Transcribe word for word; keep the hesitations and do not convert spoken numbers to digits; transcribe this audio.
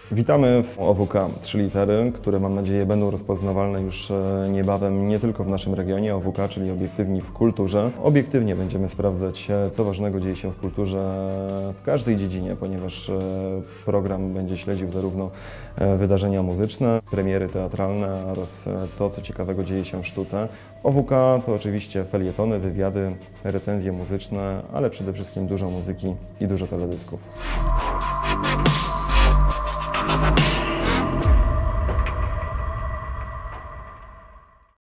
Witamy w O W K, trzy litery, które mam nadzieję będą rozpoznawalne już niebawem nie tylko w naszym regionie. O W K, czyli obiektywni w kulturze. Obiektywnie będziemy sprawdzać, co ważnego dzieje się w kulturze w każdej dziedzinie, ponieważ program będzie śledził zarówno wydarzenia muzyczne, premiery teatralne oraz to, co ciekawego dzieje się w sztuce. O W K to oczywiście felietony, wywiady, recenzje muzyczne, ale przede wszystkim dużo muzyki i dużo teledysków.